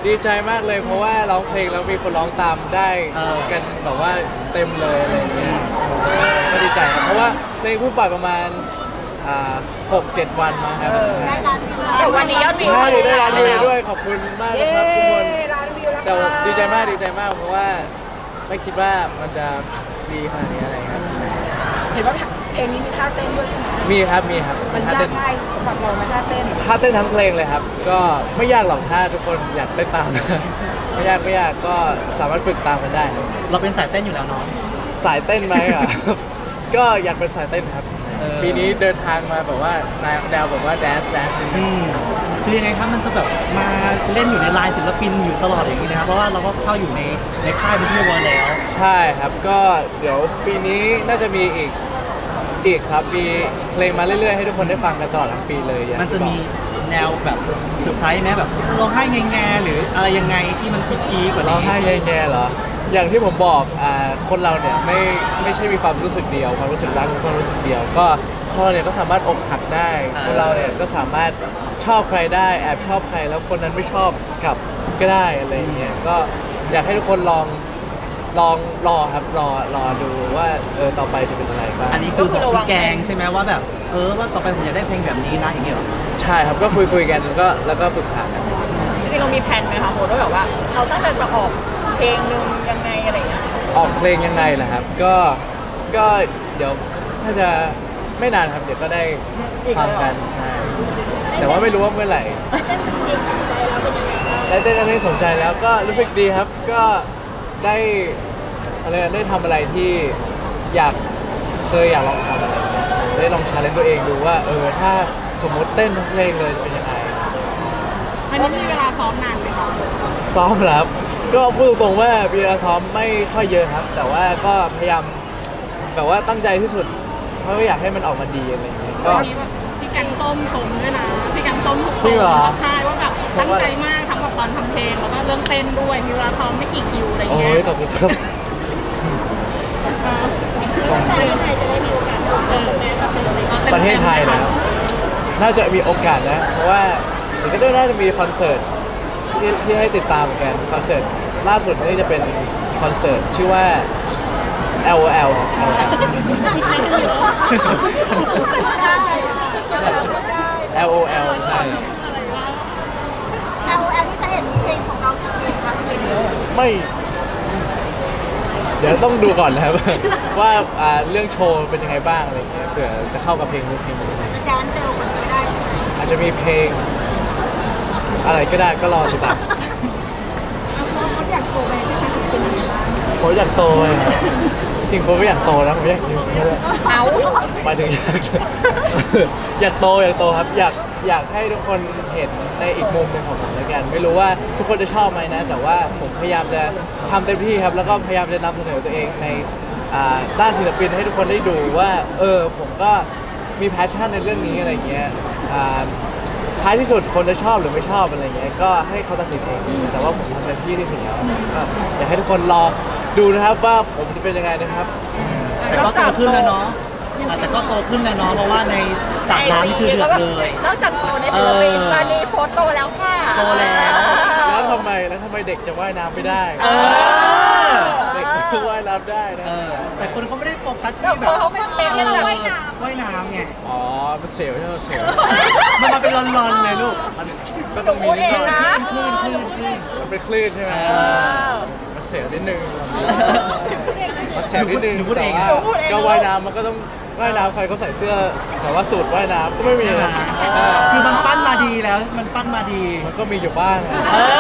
ดีใจมากเลยเพราะว่าร้องเพลงแล้วมีคนร้องตามได้กันแบบว่าเต็มเลยอะไรอย่างเงี้ยก็ดีใจครับเพราะว่าเพลงเพิ่งปล่อยประมาณ6-7 วันมาครับแต่วันนี้ยอดวิวได้ล้านวิวด้วยขอบคุณมากนะครับทุกคนแต่ดีใจมากเพราะว่าไม่คิดว่ามันจะดีขนาดนี้อะไรครับเห็นว่าเพลงนี้มีท่าเต้นด้วยใช่ไหมมีครับมันยากง่ายสำหรับเราไหมท่าเต้นทั้งเพลงเลยครับก็ไม่ยากหรอกถ้าทุกคนอยากเต้นตามไม่ยากก็สามารถฝึกตามกันได้เราเป็นสายเต้นอยู่แล้วเนาะสายเต้นไหมอ่ะ ก็อยากเป็นสายเต้นครับปีนี้เดินทางมาแบบว่าแนวแบบว่าแดนซ์คือยังไงครับมันจะแบบมาเล่นอยู่ในไลน์ศิลปินอยู่ตลอดอย่างนี้นะครับเพราะว่าเราก็เข้าอยู่ในค่ายเป็นที่เรียบร้อยแล้วใช่ครับก็เดี๋ยวปีนี้น่าจะมีอีกครับมีเพลงมาเรื่อยๆให้ทุกคนได้ฟังกันตลอดทั้งปีเลยมันจะมีแนวแบบเซอร์ไพรส์ไหมแบบร้องไห้แง่ๆหรืออะไรยังไงที่มันพีคกว่านี้ร้องไห้แง่ๆเหรออย่างที่ผมบอกคนเราเนี่ยไม่ใช่มีความรู้สึกเดียวความรู้สึกรักความรู้สึกเดียวก็คนเราเนี่ยก็สามารถอกหักได้คนเราเนี่ยก็สามารถชอบใครได้แอบชอบใครแล้วคนนั้นไม่ชอบกลับก็ได้อะไรอย่างเงี้ยก็อยากให้ทุกคนลองรอครับรอดูว่าต่อไปจะเป็นอะไรบ้างอันนี้คือบอกแกงใช่ไหมว่าแบบว่าต่อไปผมอยากได้เพลงแบบนี้นะอย่างเงี้ยหรอใช่ครับก็คุยกันแล้วก็ปรึกษากันจริงๆเรามีแผนไหมคะโหว่าแบบว่าเราตั้งใจจะออกเพลงนึงยังไงอะไรเงี้ยออกเพลงยังไงล่ะครับก็เดี๋ยวถ้าจะไม่นานครับเดี๋ยวก็ได้ฟังกันใช่แต่ว่าไม่รู้ว่าเมื่อไหร่ได้ได้สนใจแล้วก็รู้สึกดีครับก็ได้ทำอะไรที่เคยอยากลองทำอะไรได้ลองชาเลนจ์ตัวเองดูว่าถ้าสมมติเต้นทั้งเพลงเลยจะเป็นยังไงอันนี้มีเวลาซ้อมนานไหมคะซ้อมแล้วก็พูดตรงๆว่าเวลาซ้อมไม่ค่อยเยอะครับแต่ว่าก็พยายามแบบว่าตั้งใจที่สุดเพราะว่าอยากให้มันออกมาดีอะไรอย่างเงี้ยก็พี่แกงต้มชมด้วยนะพี่แกงต้มถูกจริงเหรอใช่ว่าแบบตั้งใจมากทั้งแบบตอนทำเพลงแล้วก็เรื่องเต้นด้วยมีเวลาซ้อมไม่กี่คิวอะไรอย่างเงี้ยโอ้ยขอบคุณครับประเทศไทยแล้วน่าจะมีโอกาสนะเพราะว่าเดี๋ยวก็น่าจะมีคอนเสิร์ตที่ให้ติดตามกันคอนเสิร์ตล่าสุดนี่จะเป็นคอนเสิร์ตชื่อว่า LOL ใช่ LOL ที่จะเห็นเพลงของเรากี่เพลงคะไม่เดี๋ยวต้องดูก่อนนะครับ ว่าเรื่องโชว์เป็นยังไงบ้างอะไรเงี้ยเผื่อจะเข้ากับเพลงนู้นเพลงนี้จะแดนเร็วกว่านี้ได้อาจจะมีเพลงอะไรก็ได้ก็รอติดตามเขาอยากโตไปจะเป็นยังไงบ้างผมอยากโตเลยจริงผมไม่อยากโตนะผมอยากอยู่เอามาถึงอยากโตครับอยากให้ทุกคนเห็นในอีกมุมหนึ่งของผมแล้วกันไม่รู้ว่าทุกคนจะชอบไหมนะแต่ว่าผมพยายามจะทำเต็มที่ครับแล้วก็พยายามจะนำเสนอตัวเองในด้านศิลปินให้ทุกคนได้ดูว่าผมก็มีแพชชั่นในเรื่องนี้อะไรเงี้ยท้ายที่สุดคนจะชอบหรือไม่ชอบอะไรเงี้ยก็ให้เขาตัดสินเองแต่ว่าผมทำเต็มที่ที่สุดแล้วก็อยากให้ทุกคนรอดูนะครับว่าผมจะเป็นยังไงนะครับแต่ก็โตขึ้นแล้วเนาะแต่ก็โตขึ้นแล้วเนาะเพราะว่าในสระน้ำนี่คือเดือดเลยนอกจากโตในศิลปินตอนนี้โพสโตแล้วค่ะโตแล้วทำไมเด็กจะว่ายน้ำไม่ได้เด็กว่ายน้ำได้นะแต่คนเขาไม่ได้โฟกัสที่แบบเขาไม่เต้นที่เราว่ายน้ำไงอ๋อมันเสียวใช่ไหมเสียวมันมาเป็นรอนๆเลยลูกมันก็ต้องมีนิดหน่อยคลื่นมันเป็นคลื่นใช่ไหมมันเสียวนิดนึงมันเสียวนิดนึงแต่ว่าก็ว่ายน้ำมันก็ต้องว่ายน้ำใครก็ใส่เสื้อแต่ว่าสูตรว่ายน้ำก็ไม่มีนะคือมันปั้นมาดีแล้วมันปั้นมาดีมันก็มีอยู่บ้าง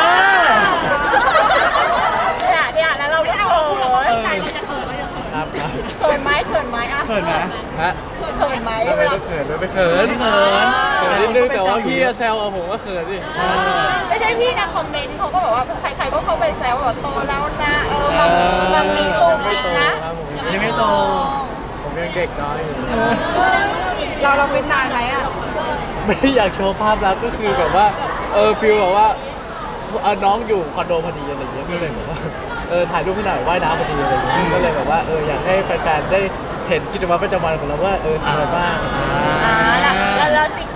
เนี่ยแล้วเราไม่เอาครับเขินไหมอ่ะเขินไหมเขินไหมไม่เขินนิดนึงแต่ว่าพี่แซวผมก็เขินดิไม่ใช่พี่นะคอมเมนต์เขาก็บอกว่าใครๆก็เข้าไปแซวว่าโตแล้วนะมันมีสูงอีกนะยังไม่โตผมยังเด็กน้อยอยู่เราเป็นนานไหมอ่ะไม่อยากโชว์ภาพลักษณ์ก็คือแบบว่าฟิลแบบว่าน้องอยู่คอนโดพอดีอะไรอย่างเงี้ยก็เลยแบบว่าถ่ายรูปให้หน่อยว่ายน้ำพอดีอะไรอย่างเงี้ยก็เลยแบบว่าอยากให้แฟนๆได้เห็นกิจวัตรประจำวันของเราว่าทำอะไรบ้างแล้วซิกแพคนี้มี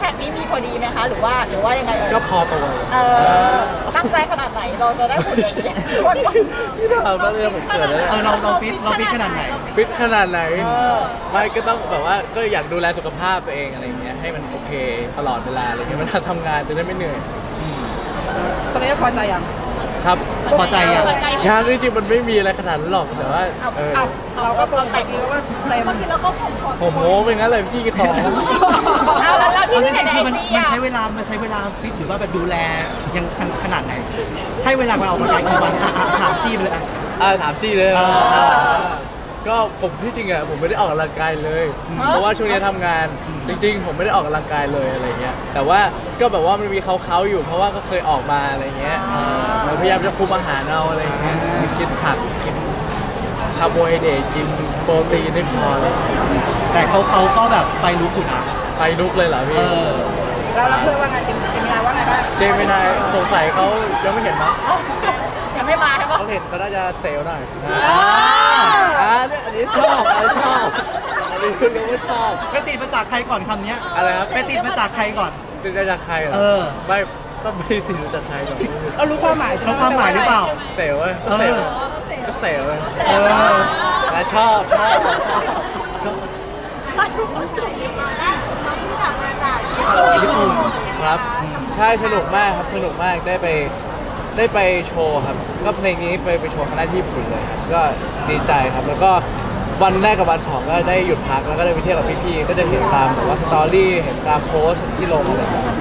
พอดีไหมคะหรือว่ายังไงก็พอตัวตั้งใจขนาดไหนเราจะได้หุ่นแบบนี้คนที่ถามมาเลยผมเกิดเลยเราฟิตขนาดไหนฟิตขนาดไหนไม่ก็ต้องแบบว่าก็อยากดูแลสุขภาพตัวเองอะไรอย่างเงี้ยให้มันโอเคตลอดเวลาอะไรเงี้ยเวลาทำงานจะได้ไม่เหนื่อยตอนนี้พอใจยังครับพอใจยังช้างจริงๆมันไม่มีอะไรขนาดนั้นหรอกแต่ว่าเราก็ปกติว่าเต็มผมโม้เป็นงั้นเลยพี่ก็ท้องเอาแล้วที่เอาจไหนริงๆคือไหนมันสิใช้เวลาฟิตหรือว่าแบบดูแลยังขนาดไหน ให้เวลาเราออกกำลังกายกี่วันถามจี้เลยอ่ะถามจี้เลยอ่าก็ผมที่จริงผมไม่ได้ออกกำลังกายเลย เพราะว่าช่วงนี้ทำงานจริงๆ ผมไม่ได้ออกกำลังกายเลยอะไรเงี้ยแต่ว่าก็แบบว่ามันมีเขาอยู่ เพราะว่าก็เคยออกมาอะไรเงี้ยเราพยายามจะคุมอาหารเอาอะไรเงี้ยกินผักกินคาร์โบไฮเดรตกินโปรตีนได้พอเลยแต่เขาก็แบบไปรู้คุณนะไปลุกเลยเหรอพี่แล้วเพื่อนว่าไงจิมินาว่าไงบ้างเจมินายสงสัยเขายังไม่เห็นมั้งยังไม่มาใช่ปะเขาเห็นเขาน่าจะเซลล์หน่อยเนี่ยอันนี้ชอบอันนี้ชอบอันนี้คุณรู้ว่าชอบไปติดมาจากใครก่อนคำเนี้ยอะไรครับไปติดมาจากใครก่อนติดจากใครเหรอเออไม่ก็ไม่ได้ติดจากใครหรอกเรารู้ความหมายใช่ไหมรู้ความหมายหรือเปล่าเซลล์เว้ยก็เซลล์ก็เซลล์เว้ยเออและชอบญี่ปุ่นครับใช่สนุกมากครับสนุกมากได้ไปโชว์ครับก็เพลงนี้ไปโชว์คณะที่ญี่ปุ่นเลยครับก็ดีใจครับแล้วก็วันแรกกับวันสองก็ได้หยุดพักแล้วก็ได้ไปเที่ยวกับพี่ๆก็จะเห็นตามแบบว่าสตอรี่เห็นตามโพสต์ที่ลงอะไรอย่างเงี้ย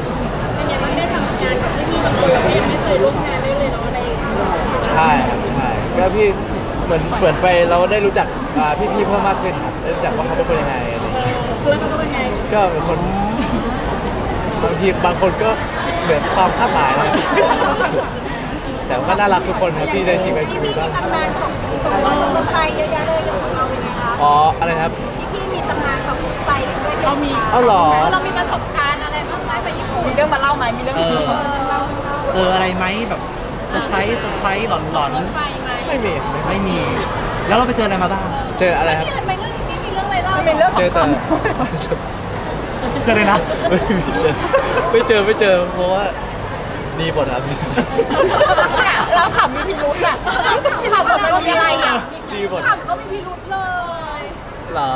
ใช่ครับใช่ก็พี่เหมือนเปิดไปเราได้รู้จักพี่ๆเพิ่มมากขึ้นครับได้รู้จักว่าเขาเป็นคนยังไงอะไรอย่างเงี้ยก็เป็นคนบางทีบางคนก็เหมือนความคาดหมายนะแต่ก็น่ารักทุกคนครับที่ได้จริงไปคุยบ้างตำนานของรถไฟเยอะแยะเลยของเราเป็นไงคะอ๋ออะไรครับพี่มีตำนานของรถไฟด้วยเรามีเอ้าเหรอเรามีประสบการณ์อะไรบ้างไหมไปญี่ปุ่นมีเรื่องมาเล่าไหมมีเรื่องเจออะไรไหมแบบเซอร์ไพรส์หลอนไฟไหมไม่มีๆไม่มี แล้วเราไปเจออะไรมาบ้างเจออะไรครับที่มันเป็นเรื่องที่มีเรื่องอะไรเล่ามีเรื่องขเจออง แต่เจอเลยนะไม่เจอเพราะว่าดีหมดครับเราขับมีพิรุธอ่ะขับมันมีอะไรอ่ะดีหมดขับก็มีพิรุธเลยเหรอ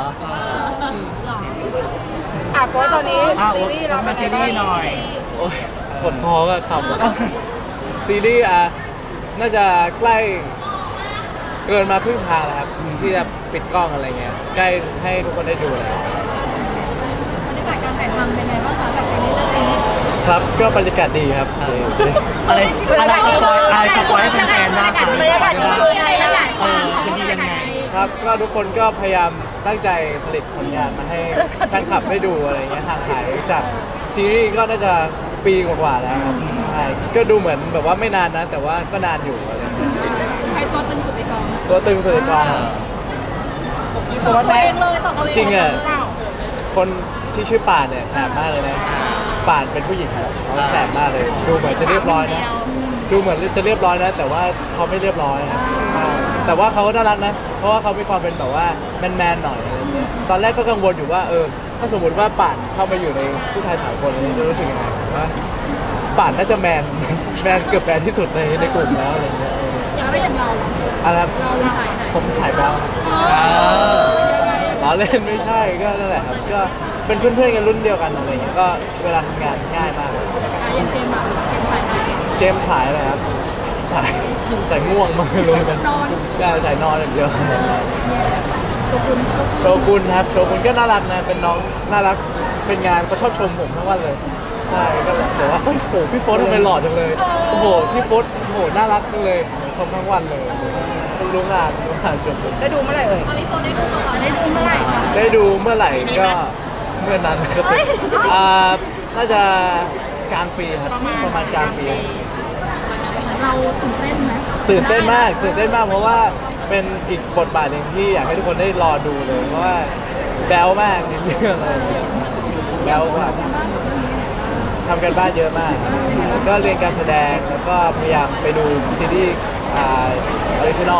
เพราะตอนนี้ซีรีส์เราเป็นซีรีส์หน่อยโอ้ยปวดท้องอะขับซีรีส์น่าจะใกล้เกินมาครึ่งทางแล้วครับที่จะปิดกล้องอะไรเงี้ยใกล้ให้ทุกคนได้ดูแล้วบรรยากาศการถ่ายทำเป็นไงบ้างคะกับซีรีส์เรื่องนี้ครับก็บรรยากาศดีครับอะไรสปอยให้แฟนๆบ้างค่ะบรรยากาศดีคืออะไรนะจะดียังไงครับก็ทุกคนก็พยายามตั้งใจผลิตผลงานมาให้แฟนคลับได้ดูอะไรเงี้ยห่างหายจากซีรีส์ก็น่าจะปีกว่าๆแล้วครับใช่ก็ดูเหมือนแบบว่าไม่นานนะ แต่ว่าก็นานอยู่อะไรเงี้ยใครตัวตึงสุดในกองตัวตึงสุดในกองตัวเองเลยตอบตัวเองจริงอะคนที่ชื่อป่านเนี่ยแสบมากเลยนะป่านเป็นผู้หญิงครับเขาแสบมากเลย ดูเหมือนจะเรียบร้อยนะดูเหมือนจะเรียบร้อยนะ แต่ว่าเขาไม่เรียบร้อยนะแต่ว่าเขาน่ารักนะ เพราะว่าเขามีความเป็นแบบว่าแมนๆหน่อยอะไรเงี้ยตอนแรกก็กังวลอยู่ว่าถ้าสมมติว่าป่านเข้ามาอยู่ในผู้ชาย3 คนจะรู้สึกยังไงว่าป่านน่าจะแมนเกือบแมนที่สุดในกลุ่มแล้วอะไรเงี้ยแล้วอย่างเราอะไรครับเราสายไหนผมสายแบลล้อเล่นไม่ใช่ก็นั่นแหละครับก็เป็นเพื่อนๆกันรุ่นเดียวกันอะไรเงี้ยก็เวลาทำงานง่ายมากเลยอย่างเจมส์อะเจมส์สายไหนเจมส์สายอะไรครับสายง่วงมากเลยมันนอนได้สายนอนอย่างเดียวตัวคุณโชกุนครับโชกุนก็น่ารักนะเป็นน้องน่ารักเป็นงานเขาชอบชมผมทั้งวันเลยใช่ก็แบบบอกว่าโอ้โหพี่โฟสทำไมหล่อจังเลยโอ้โหพี่โฟสโอ้โหน่ารักจังเลยชมทั้งวันเลยรู้งานจบได้ดูเมื่อไหร่เอ่ยตอนนี้ตัวได้ดูมาก่อนได้ดูเมื่อไหร่คะได้ดูเมื่อไหร่ก็เมื่อนั้นครับน่าจะกลางปีครับประมาณกลางปีเราตื่นเต้นไหมตื่นเต้นมากเพราะว่าเป็นอีกบทบาทหนึ่งที่อยากให้ทุกคนได้รอดูเลยเพราะว่าแบ๊วมากในเรื่องอะไรอย่างเงี้ยแบ๊วมากทำกันบ้านเยอะมากแล้วก็เรียนการแสดงแล้วก็พยายามไปดูซีรีส์ออริจินอล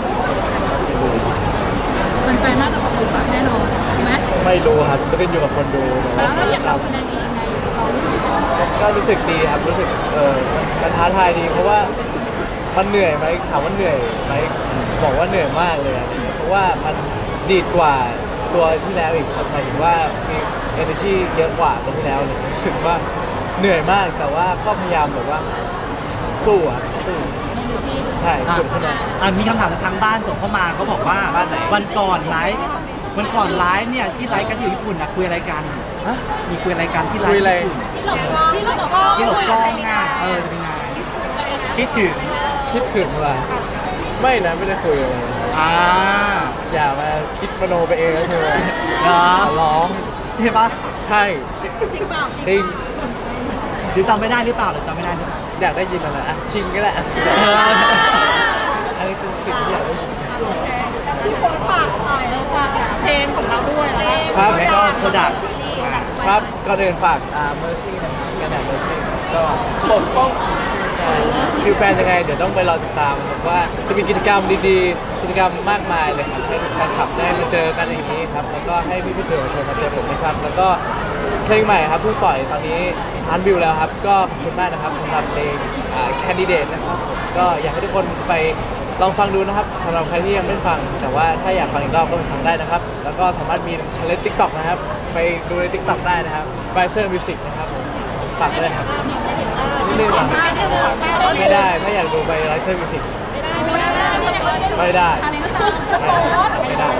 แฟนๆน่าจะตกหลุมรักแน่นอนไหมไม่รู้ครับก็ขึ้นอยู่กับคนดูแล้วเราอยากเราแสดงเองยังไงเรารู้สึกยังไงก็รู้สึกดีครับรู้สึกมันท้าทายดี เพราะว่ามันเหนื่อยไหมถามว่าเหนื่อยไหมบอกว่าเหนื่อยมากเลยอะไรเงี้ยเพราะว่ามันดีดกว่าตัวที่แล้วอีกครับหมายถึงว่ามี energy เยอะกว่าตัวที่แล้วเลยรู้สึกว่าเหนื่อยมากแต่ว่าก็พยายามแบบว่าสู้อะสู้ใช่สุดขึ้นมามีคำถามจากทางบ้านส่งเข้ามาเขาบอกว่าบ้านไหนวันก่อนไลฟ์เนี่ยที่ไลฟ์กันอยู่ญี่ปุ่นนะคุยอะไรกันฮะมีคุยอะไรกันที่ไลฟ์คุยอะไรญี่ปุ่นที่หลบกล้องที่หลบกล้องที่หลบกล้องอ่ะจะเป็นไงคิดถึงคิดถึงอะไรไม่นะไม่ได้คุยเลยอ่าอย่ามาคิดมโนไปเองนะเธอเหรอขอร้องเห็นปะใช่จริงเปล่าจริงหรือจำไม่ได้หรือเปล่าหรือจำไม่ได้หรือเปล่าอยากได้ยินอะไรอ่ะชิงก็ได้อ่ะเอออันนี้คือสิ่งที่อยากได้ยินพี่โพสฝากหน่อยเลยค่ะเพลงของเราด้วยแล้วครับแล้วก็โปรดักต์ครับก่อนอื่นฝากเมอร์ซี่นะครับกระดาษเมอร์ซี่ก็ปกป้องคือแฟนยังไงเดี๋ยวต้องไปรอติดตามครับว่าจะมีกิจกรรมดีๆ กิจกรรมมากมายเลยครับให้แฟนคลับได้มาเจอกันอย่างนี้ครับแล้วก็ให้พี่ๆสื่อมวลชนมาเจอผมนะครับแล้วก็เพลงใหม่ครับเพิ่งปล่อยตอนนี้ล้านวิวแล้วครับก็ขอบคุณมากนะครับสำหรับเพลงCandidate นะครับผมก็อยากให้ทุกคนไปลองฟังดูนะครับสำหรับใครที่ยังไม่ฟังแต่ว่าถ้าอยากฟังอีกรอบก็ไปฟังได้นะครับแล้วก็สามารถมีช่องTikTok นะครับไปดูใน TikTok ได้นะครับ Riser Music นะครับฝากด้วยครับนิดนึงเหรอไม่ได้ถ้าอยากดูไป Riser Music ไม่ได้อะไรก็ตามไม่ได้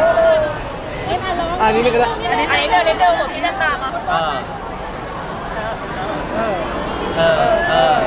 อันนี้ก็ได้อันนี้เดินเดินหัวพี่เดินตามมาเออ